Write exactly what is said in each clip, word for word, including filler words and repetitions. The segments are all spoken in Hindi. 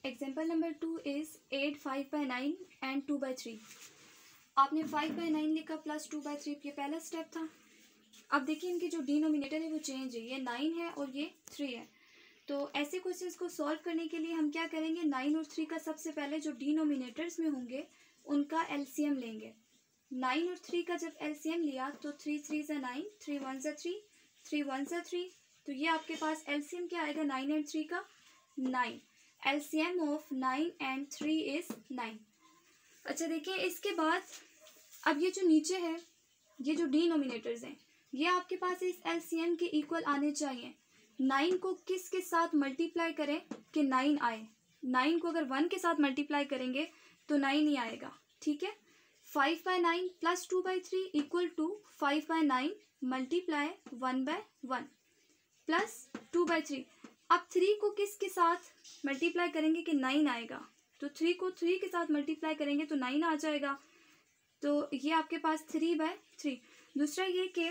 Example number two is at five by nine and two by three. आपने फाइव बाई नाइन लिखा प्लस टू बाई थ्री, ये पहला स्टेप था। अब देखिए इनकी जो डिनोमिनेटर है वो चेंज है, ये नाइन है और ये थ्री है। तो ऐसे क्वेश्चंस को सॉल्व करने के लिए हम क्या करेंगे, नाइन और थ्री का सबसे पहले जो डिनोमिनेटर्स में होंगे उनका एलसीएम लेंगे। नाइन और थ्री का जब एलसीएम लिया तो थ्री थ्री ज़ा नाइन, थ्री वन ज़ा थ्री, थ्री वन ज़ा थ्री, तो ये आपके पास एलसीएम क्या आएगा नाइन एंड थ्री का, nine. LCM of nine and three is nine. अच्छा देखिए इसके बाद अब ये जो नीचे है, ये जो डिनोमिनेटर्स हैं, ये आपके पास इस एलसीएम के इक्वल आने चाहिए। नाइन को किस के साथ मल्टीप्लाई करें कि नाइन आए, नाइन को अगर वन के साथ मल्टीप्लाई करेंगे तो नाइन ही आएगा, ठीक है। Five by nine plus two by three equal to five by nine multiply one by one plus two by three. अब थ्री को किस के साथ मल्टीप्लाई करेंगे कि नाइन आएगा, तो थ्री को थ्री के साथ मल्टीप्लाई करेंगे तो नाइन आ जाएगा। तो ये आपके पास थ्री बाय थ्री। दूसरा ये कि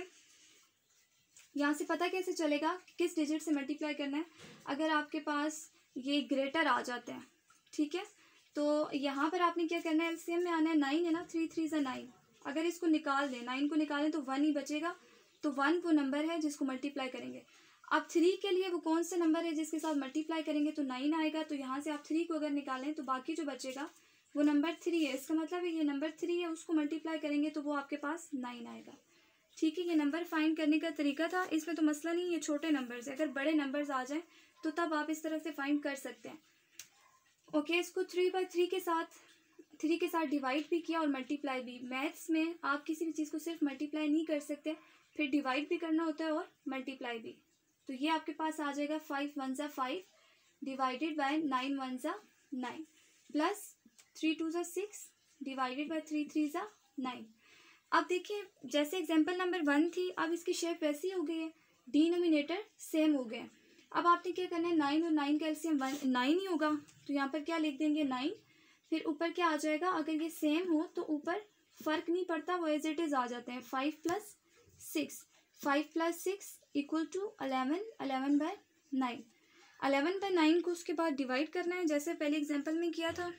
यहाँ से पता कैसे चलेगा किस डिजिट से मल्टीप्लाई करना है, अगर आपके पास ये ग्रेटर आ जाते हैं, ठीक है, तो यहाँ पर आपने क्या करना है, एलसीएम में आना है, नाइन है ना, थ्री थ्री ज़ा नाइन, अगर इसको निकाल दें, नाइन को निकालें तो वन ही बचेगा, तो वन वो नंबर है जिसको मल्टीप्लाई करेंगे। अब थ्री के लिए वो कौन सा नंबर है जिसके साथ मल्टीप्लाई करेंगे तो नाइन आएगा, तो यहाँ से आप थ्री को अगर निकालें तो बाकी जो बचेगा वो नंबर थ्री है, इसका मतलब है ये नंबर थ्री है, उसको मल्टीप्लाई करेंगे तो वो आपके पास नाइन आएगा, ठीक है। ये नंबर फाइंड करने का तरीका था, इसमें तो मसला नहीं, ये छोटे नंबर्स है, अगर बड़े नंबर्स आ जाएं तो तब आप इस तरह से फाइंड कर सकते हैं। ओके, इसको थ्री बाई थ्री के साथ थ्री के साथ डिवाइड भी किया और मल्टीप्लाई भी। मैथ्स में आप किसी भी चीज़ को सिर्फ मल्टीप्लाई नहीं कर सकते, फिर डिवाइड भी करना होता है और मल्टीप्लाई भी। तो ये आपके पास आ जाएगा फाइव वन ज़ा five divided by nine one ज़ा नाइन प्लस थ्री टू ज़ा six divided by three three ज़ा नाइन। अब देखिए जैसे एग्जाम्पल नंबर वन थी, अब इसकी शेप वैसी हो गई है, डिनोमिनेटर सेम हो गए। अब आपने क्या करना है, नाइन और नाइन का एलसीएम वन नाइन ही होगा, तो यहाँ पर क्या लिख देंगे नाइन, फिर ऊपर क्या आ जाएगा, अगर ये सेम हो तो ऊपर फर्क नहीं पड़ता, वो एज इट इज़ आ जाते हैं, five plus six, five plus six equal to eleven, eleven by nine. Eleven by nine को उसके बाद डिवाइड करना है जैसे पहले एग्जाम्पल में किया था।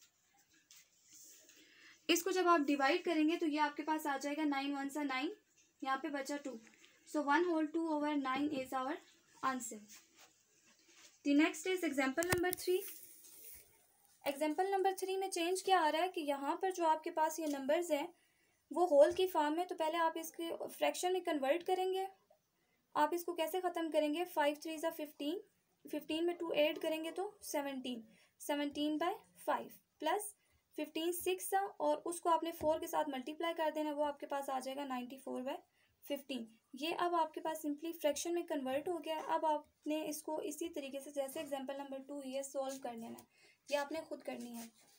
इसको जब आप डिवाइड करेंगे तो ये आपके पास आ जाएगा नाइन वन सा नाइन, यहाँ पे बचा two, so one whole two over nine is our answer. The next is example number three. Example number three में चेंज क्या आ रहा है कि यहाँ पर जो आपके पास ये नंबर्स हैं वो होल की फॉर्म में, तो पहले आप इसके फ्रैक्शन में कन्वर्ट करेंगे। आप इसको कैसे ख़त्म करेंगे, फाइव थ्री ज़ा फिफ्टीन, फिफ्टीन में टू ऐड करेंगे तो seventeen, seventeen by five plus fifteen six सा, और उसको आपने फोर के साथ मल्टीप्लाई कर देना, वो आपके पास आ जाएगा नाइन्टी फोर बाय फिफ्टीन। ये अब आपके पास सिंपली फ्रैक्शन में कन्वर्ट हो गया। अब आपने इसको इसी तरीके से जैसे एग्जांपल नंबर टू ये सॉल्व कर लेना है, ये आपने खुद करनी है।